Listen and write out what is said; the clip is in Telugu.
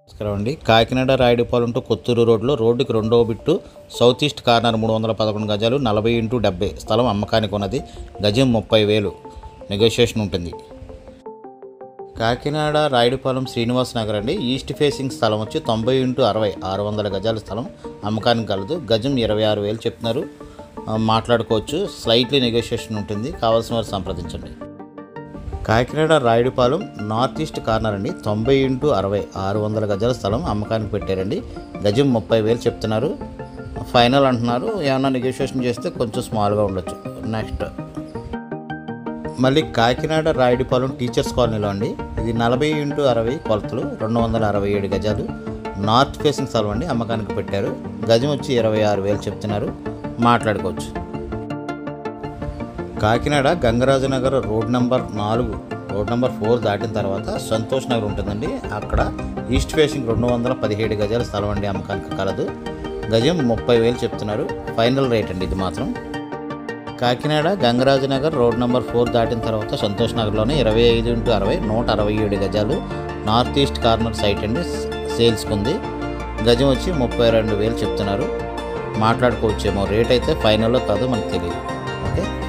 నమస్కారం అండి. కాకినాడ రాయుడుపాలెం టు కొత్తూరు రోడ్డుకి రెండవ బిట్టు సౌత్ ఈస్ట్ కార్నర్ 311 గజాలు 40x70 స్థలం అమ్మకానికి ఉన్నది. గజం 30,000 నెగోషియేషన్ ఉంటుంది. కాకినాడ రాయుడుపాలెం శ్రీనివాస్ నగర్ అండి. ఈస్ట్ ఫేసింగ్ స్థలం వచ్చి 90x60 600 గజాల స్థలం అమ్మకానికి కలదు. గజం 26,000 చెప్తున్నారు. మాట్లాడుకోవచ్చు. స్లైట్లీ నెగోషియేషన్ ఉంటుంది. కావాల్సిన వారు సంప్రదించండి. Kakinada Rayudupalem north east corner అండి. 90x60 600 గజాల స్థలం అమ్మకానికి పెట్టారండి. గజం 30,000 చెప్తున్నారు. ఫైనల్ అంటున్నారు. ఏమన్నా నెగోషియేషన్ చేస్తే కొంచెం స్మాల్గా ఉండొచ్చు. నెక్స్ట్ మళ్ళీ కాకినాడ రాయుడుపాలెం టీచర్స్ కాలనీలో అండి. ఇది 40x60 కొలతలు 267 గజాలు నార్త్ ఫేసింగ్ స్థలం అండి. అమ్మకానికి పెట్టారు. గజం వచ్చి 26,000 చెప్తున్నారు. మాట్లాడుకోవచ్చు. కాకినాడ గంగరాజనగర్ రోడ్ నెంబర్ 4 దాటిన తర్వాత సంతోష్ నగర్ ఉంటుందండి. అక్కడ ఈస్ట్ ఫేసింగ్ 217 గజాల స్థలం అండి. అమ్మకానికి కలదు. గజం 30,000 చెప్తున్నారు. ఫైనల్ రేట్ అండి ఇది మాత్రం. కాకినాడ గంగరాజనగర్ రోడ్ నెంబర్ 4 దాటిన తర్వాత సంతోష్ నగర్లోనే 25x60 167 గజాలు నార్త్ ఈస్ట్ కార్నర్ సైట్ అండి. సేల్స్కి ఉంది. గజం వచ్చి 32,000 చెప్తున్నారు. మాట్లాడుకోవచ్చేమో. రేట్ అయితే ఫైనల్లో కాదు, మనకు తెలియదు. ఓకే.